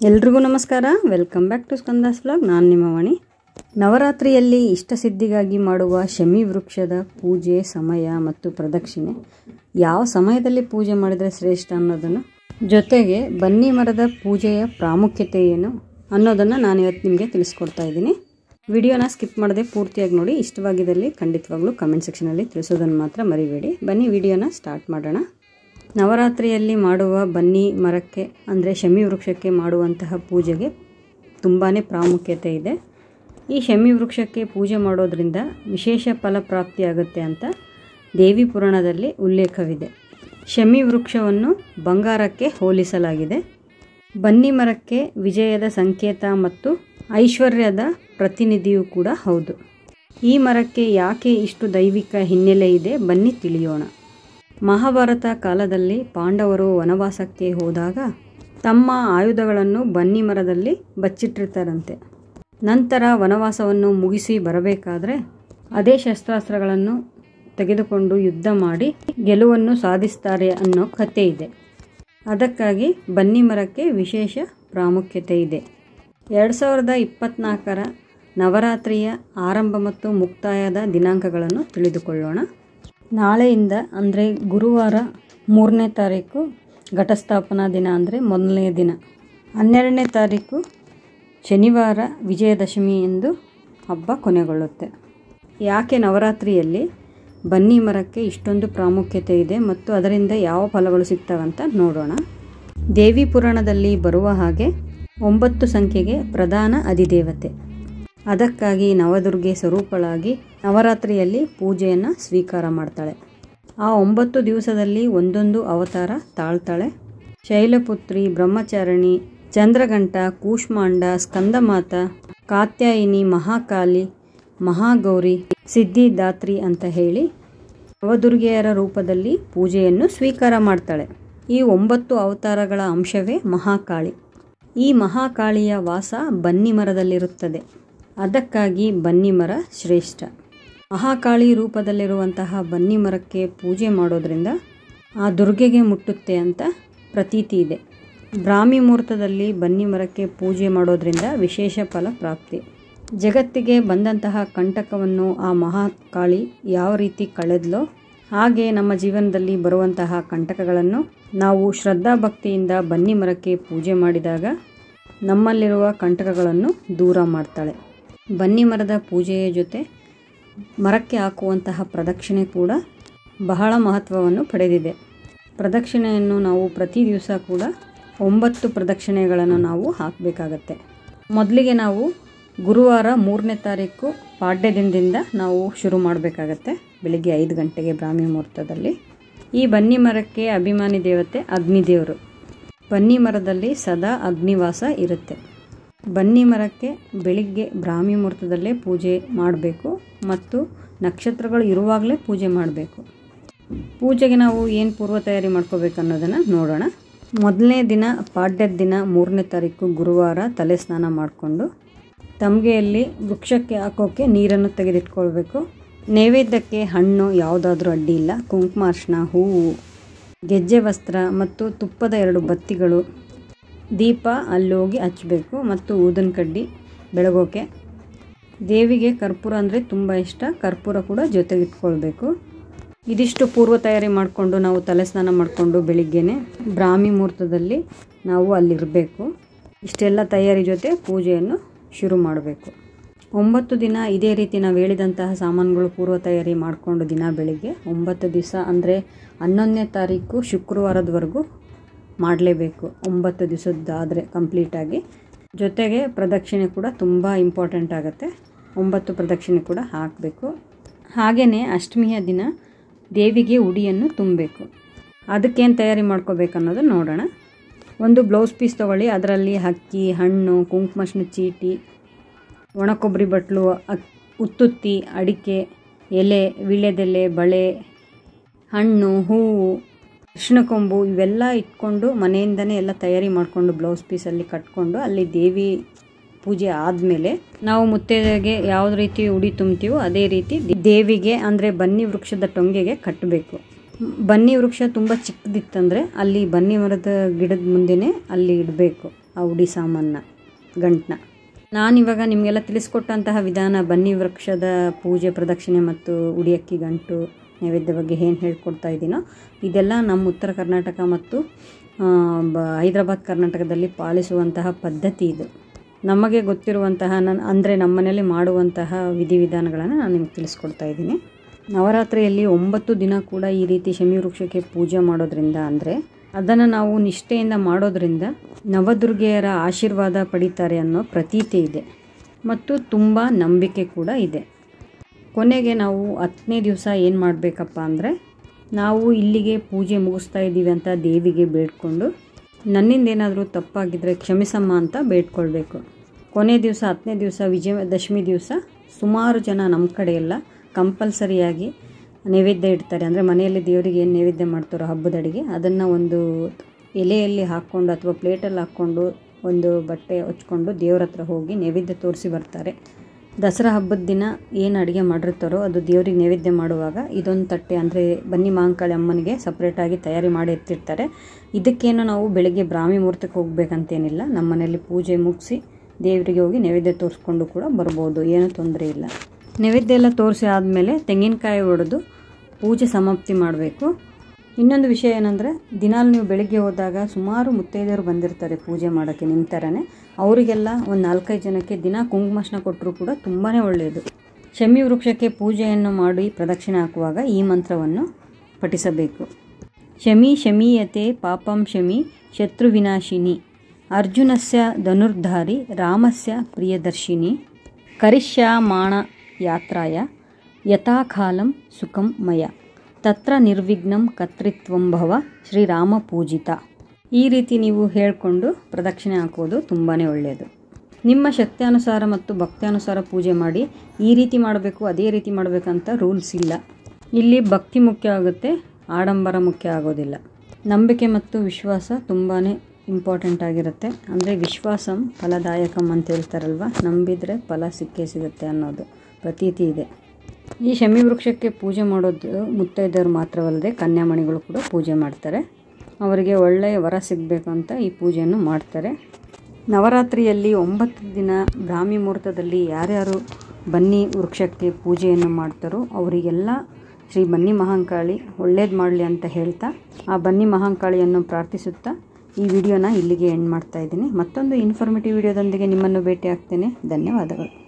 ಎಲ್ರಿಗೂ ನಮಸ್ಕಾರ. Welcome back to Skanda's vlog. ನಾನು ನಿಮ್ಮ ವಾಣಿ. ನವರಾತ್ರಿಯಲ್ಲಿ ಇಷ್ಟಸಿದ್ಧಿಗಾಗಿ ಮಾಡುವ ಶಮಿ ವೃಕ್ಷದ ಪೂಜೆ ಸಮಯ ಮತ್ತು ಪ್ರದಕ್ಷಿಣೆ, ಯಾವ ಸಮಯದಲ್ಲಿ ಪೂಜೆ ಮಾಡಿದರೆ ಶ್ರೇಷ್ಠ ಅನ್ನೋದನ್ನು, ಜೊತೆಗೆ ಬನ್ನಿ ಮರದ ಪೂಜೆಯ ಪ್ರಾಮುಖ್ಯತೆ ಏನು ಅನ್ನೋದನ್ನು ನಾನು ಇವತ್ತು ನಿಮಗೆ ತಿಳಿಸ್ಕೊಡ್ತಾ ಇದ್ದೀನಿ. ವಿಡಿಯೋನ ಸ್ಕಿಪ್ ಮಾಡದೆ ಪೂರ್ತಿಯಾಗಿ ನೋಡಿ. ಇಷ್ಟವಾಗಿದ್ದಲ್ಲಿ ಖಂಡಿತವಾಗ್ಲೂ ಕಮೆಂಟ್ ಸೆಕ್ಷನಲ್ಲಿ ತಿಳಿಸೋದನ್ನು ಮಾತ್ರ ಮರಿಬೇಡಿ. ಬನ್ನಿ ವಿಡಿಯೋನ ಸ್ಟಾರ್ಟ್ ಮಾಡೋಣ. ನವರಾತ್ರಿಯಲ್ಲಿ ಮಾಡುವ ಬನ್ನಿ ಮರಕ್ಕೆ ಅಂದರೆ ಶಮಿ ವೃಕ್ಷಕ್ಕೆ ಮಾಡುವಂತಹ ಪೂಜೆಗೆ ತುಂಬಾ ಪ್ರಾಮುಖ್ಯತೆ ಇದೆ. ಈ ಶಮಿ ವೃಕ್ಷಕ್ಕೆ ಪೂಜೆ ಮಾಡೋದ್ರಿಂದ ವಿಶೇಷ ಫಲಪ್ರಾಪ್ತಿಯಾಗುತ್ತೆ ಅಂತ ದೇವಿ ಪುರಾಣದಲ್ಲಿ ಉಲ್ಲೇಖವಿದೆ. ಶಮಿ ವೃಕ್ಷವನ್ನು ಬಂಗಾರಕ್ಕೆ ಹೋಲಿಸಲಾಗಿದೆ. ಬನ್ನಿ ಮರಕ್ಕೆ ವಿಜಯದ ಸಂಕೇತ ಮತ್ತು ಐಶ್ವರ್ಯದ ಪ್ರತಿನಿಧಿಯೂ ಕೂಡ ಹೌದು. ಈ ಮರಕ್ಕೆ ಯಾಕೆ ಇಷ್ಟು ದೈವಿಕ ಹಿನ್ನೆಲೆ ಇದೆ ಬನ್ನಿ ತಿಳಿಯೋಣ. ಮಹಾಭಾರತ ಕಾಲದಲ್ಲಿ ಪಾಂಡವರು ವನವಾಸಕ್ಕೆ ಹೋದಾಗ ತಮ್ಮ ಆಯುಧಗಳನ್ನು ಬನ್ನಿ ಮರದಲ್ಲಿ ಬಚ್ಚಿಟ್ಟಿರ್ತಾರಂತೆ. ನಂತರ ವನವಾಸವನ್ನು ಮುಗಿಸಿ ಬರಬೇಕಾದ್ರೆ ಅದೇ ಶಸ್ತ್ರಾಸ್ತ್ರಗಳನ್ನು ತೆಗೆದುಕೊಂಡು ಯುದ್ಧ ಮಾಡಿ ಗೆಲುವನ್ನು ಸಾಧಿಸ್ತಾರೆ ಅನ್ನೋ ಕಥೆ ಇದೆ. ಅದಕ್ಕಾಗಿ ಬನ್ನಿ ಮರಕ್ಕೆ ವಿಶೇಷ ಪ್ರಾಮುಖ್ಯತೆ ಇದೆ. 2024ರ ನವರಾತ್ರಿಯ ಆರಂಭ ಮತ್ತು ಮುಕ್ತಾಯದ ದಿನಾಂಕಗಳನ್ನು ತಿಳಿದುಕೊಳ್ಳೋಣ. ನಾಳೆಯಿಂದ ಅಂದರೆ ಗುರುವಾರ 3ನೇ ತಾರೀಕು ಘಟಸ್ಥಾಪನಾ ದಿನ ಅಂದರೆ ಮೊದಲನೇ ದಿನ. 12ನೇ ತಾರೀಕು ಶನಿವಾರ ವಿಜಯದಶಮಿ ಎಂದು ಹಬ್ಬ ಕೊನೆಗೊಳ್ಳುತ್ತೆ. ಯಾಕೆ ನವರಾತ್ರಿಯಲ್ಲಿ ಬನ್ನಿ ಮರಕ್ಕೆ ಇಷ್ಟೊಂದು ಪ್ರಾಮುಖ್ಯತೆ ಇದೆ ಮತ್ತು ಅದರಿಂದ ಯಾವ ಫಲಗಳು ಸಿಗ್ತವಂತ ನೋಡೋಣ. ದೇವಿ ಪುರಾಣದಲ್ಲಿ ಬರುವ ಹಾಗೆ 9 ಸಂಖ್ಯೆಗೆ ಪ್ರಧಾನ ಅಧಿದೇವತೆ. ಅದಕ್ಕಾಗಿ ನವದುರ್ಗೆ ಸ್ವರೂಪಳಾಗಿ ನವರಾತ್ರಿಯಲ್ಲಿ ಪೂಜೆಯನ್ನು ಸ್ವೀಕಾರ ಮಾಡ್ತಾಳೆ. ಆ 9 ದಿವಸದಲ್ಲಿ ಒಂದೊಂದು ಅವತಾರ ತಾಳ್ತಾಳೆ. ಶೈಲಪುತ್ರಿ, ಬ್ರಹ್ಮಚಾರಿಣಿ, ಚಂದ್ರಘಂಟ, ಕೂಷ್ಮಾಂಡ, ಸ್ಕಂದಮಾತ, ಕಾತ್ಯಾಯಿನಿ, ಮಹಾಕಾಲಿ, ಮಹಾಗೌರಿ, ಸಿದ್ಧಿದಾತ್ರಿ ಅಂತ ಹೇಳಿ ನವದುರ್ಗೆಯರ ರೂಪದಲ್ಲಿ ಪೂಜೆಯನ್ನು ಸ್ವೀಕಾರ ಮಾಡ್ತಾಳೆ. ಈ 9 ಅವತಾರಗಳ ಅಂಶವೇ ಮಹಾಕಾಳಿ. ಈ ಮಹಾಕಾಳಿಯ ವಾಸ ಬನ್ನಿ ಮರದಲ್ಲಿರುತ್ತದೆ. ಅದಕ್ಕಾಗಿ ಬನ್ನಿ ಮರ ಶ್ರೇಷ್ಠ. ಮಹಾಕಾಳಿ ರೂಪದಲ್ಲಿರುವಂತಹ ಬನ್ನಿ ಮರಕ್ಕೆ ಪೂಜೆ ಮಾಡೋದ್ರಿಂದ ಆ ದುರ್ಗೆಗೆ ಮುಟ್ಟುತ್ತೆ ಅಂತ ಪ್ರತೀತಿ ಇದೆ. ಬ್ರಾಹ್ಮಿ ಮುಹೂರ್ತದಲ್ಲಿ ಬನ್ನಿ ಮರಕ್ಕೆ ಪೂಜೆ ಮಾಡೋದ್ರಿಂದ ವಿಶೇಷ ಫಲ ಪ್ರಾಪ್ತಿ. ಜಗತ್ತಿಗೆ ಬಂದಂತಹ ಕಂಟಕವನ್ನು ಆ ಮಹಾಕಾಳಿ ಯಾವ ರೀತಿ ಕಳೆದ್ಲೋ ಹಾಗೆ ನಮ್ಮ ಜೀವನದಲ್ಲಿ ಬರುವಂತಹ ಕಂಟಕಗಳನ್ನು ನಾವು ಶ್ರದ್ಧಾಭಕ್ತಿಯಿಂದ ಬನ್ನಿ ಮರಕ್ಕೆ ಪೂಜೆ ಮಾಡಿದಾಗ ನಮ್ಮಲ್ಲಿರುವ ಕಂಟಕಗಳನ್ನು ದೂರ ಮಾಡ್ತಾಳೆ. ಬನ್ನಿ ಮರದ ಪೂಜೆಯ ಜೊತೆ ಮರಕ್ಕೆ ಹಾಕುವಂತಹ ಪ್ರದಕ್ಷಿಣೆ ಕೂಡ ಬಹಳ ಮಹತ್ವವನ್ನು ಪಡೆದಿದೆ. ಪ್ರದಕ್ಷಿಣೆಯನ್ನು ನಾವು ಪ್ರತಿ ದಿವಸ ಕೂಡ 9 ಪ್ರದಕ್ಷಿಣೆಗಳನ್ನು ನಾವು ಹಾಕಬೇಕಾಗತ್ತೆ. ಮೊದಲಿಗೆ ನಾವು ಗುರುವಾರ 3ನೇ ತಾರೀಕು ಪಾಡ್ಯ ದಿನದಿಂದ ನಾವು ಶುರು ಮಾಡಬೇಕಾಗತ್ತೆ. ಬೆಳಿಗ್ಗೆ 5 ಗಂಟೆಗೆ ಬ್ರಾಹ್ಮಿ ಮುಹೂರ್ತದಲ್ಲಿ. ಈ ಬನ್ನಿ ಮರಕ್ಕೆ ಅಭಿಮಾನಿ ದೇವತೆ ಅಗ್ನಿದೇವರು. ಬನ್ನಿ ಮರದಲ್ಲಿ ಸದಾ ಅಗ್ನಿವಾಸ ಇರುತ್ತೆ. ಬನ್ನಿ ಮರಕ್ಕೆ ಬೆಳಿಗ್ಗೆ ಬ್ರಾಹ್ಮಿ ಮುಹೂರ್ತದಲ್ಲೇ ಪೂಜೆ ಮಾಡಬೇಕು ಮತ್ತು ನಕ್ಷತ್ರಗಳು ಇರುವಾಗಲೇ ಪೂಜೆ ಮಾಡಬೇಕು. ಪೂಜೆಗೆ ನಾವು ಏನು ಪೂರ್ವ ತಯಾರಿ ಮಾಡ್ಕೋಬೇಕು ಅನ್ನೋದನ್ನು ನೋಡೋಣ. ಮೊದಲನೇ ದಿನ ಪಾಡ್ಯದ ದಿನ 3ನೇ ತಾರೀಕು ಗುರುವಾರ ತಲೆ ಸ್ನಾನ ಮಾಡಿಕೊಂಡು ತಮಗೆಯಲ್ಲಿ ವೃಕ್ಷಕ್ಕೆ ಹಾಕೋಕ್ಕೆ ನೀರನ್ನು ತೆಗೆದಿಟ್ಕೊಳ್ಬೇಕು. ನೈವೇದ್ಯಕ್ಕೆ ಹಣ್ಣು ಯಾವುದಾದ್ರೂ ಅಡ್ಡಿ ಇಲ್ಲ. ಕುಂಕುಮ, ಅರಿಶಿನ, ಹೂವು, ಗೆಜ್ಜೆ ವಸ್ತ್ರ ಮತ್ತು ತುಪ್ಪದ 2 ಬತ್ತಿಗಳು, ದೀಪ ಅಲ್ಲಿ ಹೋಗಿ ಹಚ್ಚಬೇಕು ಮತ್ತು ಊದಿನ ಕಡ್ಡಿ ಬೆಳಗೋಕೆ. ದೇವಿಗೆ ಕರ್ಪೂರ ಅಂದರೆ ತುಂಬ ಇಷ್ಟ. ಕರ್ಪೂರ ಕೂಡ ಜೊತೆಗೆ ಇಟ್ಕೊಳ್ಬೇಕು. ಇದಿಷ್ಟು ಪೂರ್ವ ತಯಾರಿ ಮಾಡಿಕೊಂಡು ನಾವು ತಲೆ ಸ್ನಾನ ಮಾಡಿಕೊಂಡು ಬೆಳಿಗ್ಗೆನೆ ಬ್ರಾಹ್ಮಿ ಮುಹೂರ್ತದಲ್ಲಿ ನಾವು ಅಲ್ಲಿರಬೇಕು. ಇಷ್ಟೆಲ್ಲ ತಯಾರಿ ಜೊತೆ ಪೂಜೆಯನ್ನು ಶುರು ಮಾಡಬೇಕು. 9 ದಿನ ಇದೇ ರೀತಿ ನಾವು ಹೇಳಿದಂತಹ ಸಾಮಾನುಗಳು ಪೂರ್ವ ತಯಾರಿ ಮಾಡಿಕೊಂಡು ದಿನ ಬೆಳಿಗ್ಗೆ 9 ದಿವಸ ಅಂದರೆ 11ನೇ ತಾರೀಕು ಶುಕ್ರವಾರದವರೆಗೂ ಮಾಡಲೇಬೇಕು. 9 ದಿವಸದ್ದಾದರೆ ಕಂಪ್ಲೀಟಾಗಿ. ಜೊತೆಗೆ ಪ್ರದಕ್ಷಿಣೆ ಕೂಡ ತುಂಬ ಇಂಪಾರ್ಟೆಂಟ್ ಆಗುತ್ತೆ. 9 ಪ್ರದಕ್ಷಿಣೆ ಕೂಡ ಹಾಕಬೇಕು. ಹಾಗೆಯೇ ಅಷ್ಟಮಿಯ ದಿನ ದೇವಿಗೆ ಉಡಿಯನ್ನು ತುಂಬಬೇಕು. ಅದಕ್ಕೇನು ತಯಾರಿ ಮಾಡ್ಕೋಬೇಕು ಅನ್ನೋದು ನೋಡೋಣ. ಒಂದು ಬ್ಲೌಸ್ ಪೀಸ್ ತೊಗೊಳ್ಳಿ. ಅದರಲ್ಲಿ ಅಕ್ಕಿ, ಹಣ್ಣು, ಕುಂಕುಮಶ್ನ ಚೀಟಿ, ಒಣಕೊಬ್ಬರಿ ಬಟ್ಲು, ಉತ್ತುತ್ತಿ, ಅಡಿಕೆ, ಎಲೆ, ವೀಳ್ಯದೆಲೆ, ಬಳೆ, ಹಣ್ಣು, ಹೂವು, ಅರಿಶಿನ ಕೊಂಬು ಇವೆಲ್ಲ ಇಟ್ಕೊಂಡು ಮನೆಯಿಂದನೇ ಎಲ್ಲ ತಯಾರಿ ಮಾಡಿಕೊಂಡು ಬ್ಲೌಸ್ ಪೀಸಲ್ಲಿ ಕಟ್ಕೊಂಡು ಅಲ್ಲಿ ದೇವಿ ಪೂಜೆ ಆದಮೇಲೆ ನಾವು ಮುತ್ತೈದೆಗೆ ಯಾವ ರೀತಿ ಉಡಿ ತುಂಬ್ತೀವೋ ಅದೇ ರೀತಿ ದೇವಿಗೆ ಅಂದರೆ ಬನ್ನಿ ವೃಕ್ಷದ ಟೊಂಗೆಗೆ ಕಟ್ಟಬೇಕು. ಬನ್ನಿ ವೃಕ್ಷ ತುಂಬ ಚಿಕ್ಕದಿತ್ತಂದರೆ ಅಲ್ಲಿ ಬನ್ನಿ ಮರದ ಗಿಡದ ಮುಂದೆನೇ ಅಲ್ಲಿ ಇಡಬೇಕು. ಆ ಉಡಿ ಸಾಮಾನ ಗಂಟನ್ನ. ನಾನಿವಾಗ ನಿಮಗೆಲ್ಲ ತಿಳಿಸ್ಕೊಟ್ಟಂತಹ ವಿಧಾನ ಬನ್ನಿ ವೃಕ್ಷದ ಪೂಜೆ ಪ್ರದಕ್ಷಿಣೆ ಮತ್ತು ಉಡಿಯಕ್ಕಿ ಗಂಟು ನೈವೇದ್ಯ ಬಗ್ಗೆ ಏನು ಹೇಳ್ಕೊಡ್ತಾ ಇದ್ದೀನೋ ಇದೆಲ್ಲ ನಮ್ಮ ಉತ್ತರ ಕರ್ನಾಟಕ ಮತ್ತು ಹೈದರಾಬಾದ್ ಕರ್ನಾಟಕದಲ್ಲಿ ಪಾಲಿಸುವಂತಹ ಪದ್ಧತಿ ಇದು. ನಮಗೆ ಗೊತ್ತಿರುವಂತಹ ಅಂದರೆ ನಮ್ಮ ಮನೆಯಲ್ಲಿ ಮಾಡುವಂತಹ ವಿಧಿವಿಧಾನಗಳನ್ನು ನಾನು ನಿಮಗೆ ತಿಳಿಸ್ಕೊಡ್ತಾ ಇದ್ದೀನಿ. ನವರಾತ್ರಿಯಲ್ಲಿ 9 ದಿನ ಕೂಡ ಈ ರೀತಿ ಶಮಿ ವೃಕ್ಷಕ್ಕೆ ಪೂಜೆ ಮಾಡೋದ್ರಿಂದ ಅಂದರೆ ಅದನ್ನು ನಾವು ನಿಷ್ಠೆಯಿಂದ ಮಾಡೋದ್ರಿಂದ ನವದುರ್ಗೆಯರ ಆಶೀರ್ವಾದ ಪಡಿತಾರೆ ಅನ್ನೋ ಪ್ರತೀತಿ ಇದೆ ಮತ್ತು ತುಂಬ ನಂಬಿಕೆ ಕೂಡ ಇದೆ. ಕೊನೆಗೆ ನಾವು 10ನೇ ದಿವಸ ಏನು ಮಾಡಬೇಕಪ್ಪ ಅಂದರೆ ನಾವು ಇಲ್ಲಿಗೆ ಪೂಜೆ ಮುಗಿಸ್ತಾ ಇದ್ದೀವಿ ಅಂತ ದೇವಿಗೆ ಬೇಡ್ಕೊಂಡು ನನ್ನಿಂದ ಏನಾದರೂ ತಪ್ಪಾಗಿದ್ದರೆ ಕ್ಷಮಿಸಮ್ಮ ಅಂತ ಬೇಡ್ಕೊಳ್ಬೇಕು. ಕೊನೆ ದಿವಸ 10ನೇ ದಿವಸ ವಿಜಯದಶಮಿ ದಿವಸ ಸುಮಾರು ಜನ ನಮ್ಮ ಕಡೆ ಎಲ್ಲ ಕಂಪಲ್ಸರಿಯಾಗಿ ನೈವೇದ್ಯ ಇಡ್ತಾರೆ. ಅಂದರೆ ಮನೆಯಲ್ಲಿ ದೇವರಿಗೆ ಏನು ನೈವೇದ್ಯ ಮಾಡ್ತಾರೋ ಹಬ್ಬದ ಅಡಿಗೆ ಅದನ್ನು ಒಂದು ಎಲೆಯಲ್ಲಿ ಹಾಕ್ಕೊಂಡು ಅಥವಾ ಪ್ಲೇಟಲ್ಲಿ ಹಾಕ್ಕೊಂಡು ಒಂದು ಬಟ್ಟೆ ಹೊಚ್ಕೊಂಡು ದೇವ್ರ ಹತ್ರ ಹೋಗಿ ನೈವೇದ್ಯ ತೋರಿಸಿ ಬರ್ತಾರೆ. ದಸರಾ ಹಬ್ಬದ ದಿನ ಏನು ಅಡುಗೆ ಮಾಡಿರ್ತಾರೋ ಅದು ದೇವ್ರಿಗೆ ನೈವೇದ್ಯ ಮಾಡುವಾಗ ಇದೊಂದು ತಟ್ಟೆ ಅಂದರೆ ಬನ್ನಿ ಮಹಾಂಕಾಳಿ ಅಮ್ಮನಿಗೆ ಸಪ್ರೇಟಾಗಿ ತಯಾರಿ ಮಾಡಿ ಎತ್ತಿರ್ತಾರೆ. ಇದಕ್ಕೇನು ನಾವು ಬೆಳಗ್ಗೆ ಬ್ರಾಹ್ಮಿ ಮುಹೂರ್ತಕ್ಕೆ ಹೋಗ್ಬೇಕಂತೇನಿಲ್ಲ. ನಮ್ಮ ಮನೆಯಲ್ಲಿ ಪೂಜೆ ಮುಗಿಸಿ ದೇವರಿಗೆ ಹೋಗಿ ನೈವೇದ್ಯ ತೋರಿಸ್ಕೊಂಡು ಕೂಡ ಬರ್ಬೋದು, ಏನೂ ತೊಂದರೆ ಇಲ್ಲ. ನೈವೇದ್ಯ ಎಲ್ಲ ತೋರಿಸಿ ಆದಮೇಲೆ ತೆಂಗಿನಕಾಯಿ ಒಡೆದು ಪೂಜೆ ಸಮಾಪ್ತಿ ಮಾಡಬೇಕು. ಇನ್ನೊಂದು ವಿಷಯ ಏನಂದರೆ ದಿನಾಲು ನೀವು ಬೆಳಗ್ಗೆ ಹೋದಾಗ ಸುಮಾರು ಮುತ್ತೈದೆಯರು ಬಂದಿರ್ತಾರೆ ಪೂಜೆ ಮಾಡೋಕ್ಕೆ ನಿಮ್ಮ ಥರನೇ. ಅವರಿಗೆಲ್ಲ ಒಂದು 4-5 ಜನಕ್ಕೆ ದಿನ ಕುಂಕುಮಾರ್ಶನ ಕೊಟ್ಟರೂ ಕೂಡ ತುಂಬಾ ಒಳ್ಳೆಯದು. ಶಮಿ ವೃಕ್ಷಕ್ಕೆ ಪೂಜೆಯನ್ನು ಮಾಡಿ ಪ್ರದಕ್ಷಿಣೆ ಹಾಕುವಾಗ ಈ ಮಂತ್ರವನ್ನು ಪಠಿಸಬೇಕು. ಶಮಿ ಶಮೀಯತೆ ಪಾಪಂ ಶಮಿ ಶತ್ರು ವಿನಾಶಿನಿ ಅರ್ಜುನಸ್ಯ ಧನುರ್ಧಾರಿ ರಾಮಸ್ಯ ಪ್ರಿಯದರ್ಶಿನಿ ಕರಿಷ್ಯಾಮಾಣ ಯಾತ್ರಾಯ ಯಥಾಕಾಲಂ ಸುಖಂ ಮಯ ತತ್ರ ನಿರ್ವಿಘ್ನಂ ಕರ್ತೃತ್ವಂ ಭವ ಶ್ರೀರಾಮ ಪೂಜಿತ. ಈ ರೀತಿ ನೀವು ಹೇಳಿಕೊಂಡು ಪ್ರದಕ್ಷಿಣೆ ಹಾಕೋದು ತುಂಬಾ ಒಳ್ಳೆಯದು. ನಿಮ್ಮ ಶಕ್ತ್ಯಾನುಸಾರ ಮತ್ತು ಭಕ್ತ್ಯಾನುಸಾರ ಪೂಜೆ ಮಾಡಿ ಈ ರೀತಿ ಮಾಡಬೇಕು ಅದೇ ರೀತಿ ಮಾಡಬೇಕಂತ ರೂಲ್ಸ್ ಇಲ್ಲ. ಇಲ್ಲಿ ಭಕ್ತಿ ಮುಖ್ಯ ಆಗುತ್ತೆ, ಆಡಂಬರ ಮುಖ್ಯ ಆಗೋದಿಲ್ಲ. ನಂಬಿಕೆ ಮತ್ತು ವಿಶ್ವಾಸ ತುಂಬಾ ಇಂಪಾರ್ಟೆಂಟ್ ಆಗಿರುತ್ತೆ. ಅಂದರೆ ವಿಶ್ವಾಸಂ ಫಲದಾಯಕಂ ಅಂತ ಹೇಳ್ತಾರಲ್ವ, ನಂಬಿದರೆ ಫಲ ಸಿಕ್ಕೇ ಸಿಗುತ್ತೆ ಅನ್ನೋದು ಪ್ರತೀತಿ ಇದೆ. ಈ ಶಮಿ ವೃಕ್ಷಕ್ಕೆ ಪೂಜೆ ಮಾಡೋದು ಮುತ್ತೈದೆಯರು ಮಾತ್ರವಲ್ಲದೆ ಕನ್ಯಾಮಣಿಗಳು ಕೂಡ ಪೂಜೆ ಮಾಡ್ತಾರೆ. ಅವರಿಗೆ ಒಳ್ಳೆಯ ವರ ಸಿಗಬೇಕು ಅಂತ ಈ ಪೂಜೆಯನ್ನು ಮಾಡ್ತಾರೆ. ನವರಾತ್ರಿಯಲ್ಲಿ 9 ದಿನ ಬ್ರಾಹ್ಮಿ ಮುಹೂರ್ತದಲ್ಲಿ ಯಾರ್ಯಾರು ಬನ್ನಿ ವೃಕ್ಷಕ್ಕೆ ಪೂಜೆಯನ್ನು ಮಾಡ್ತಾರೋ ಅವರಿಗೆಲ್ಲ ಶ್ರೀ ಬನ್ನಿ ಮಹಾಂಕಾಳಿ ಒಳ್ಳೇದು ಮಾಡಲಿ ಅಂತ ಹೇಳ್ತಾ ಆ ಬನ್ನಿ ಮಹಾಂಕಾಳಿಯನ್ನು ಪ್ರಾರ್ಥಿಸುತ್ತಾ ಈ ವಿಡಿಯೋನ ಇಲ್ಲಿಗೆ ಎಂಡ್ ಮಾಡ್ತಾ ಇದ್ದೀನಿ. ಮತ್ತೊಂದು ಇನ್ಫಾರ್ಮೇಟಿವ್ ವಿಡಿಯೋದೊಂದಿಗೆ ನಿಮ್ಮನ್ನು ಭೇಟಿ ಆಗ್ತೇನೆ. ಧನ್ಯವಾದಗಳು.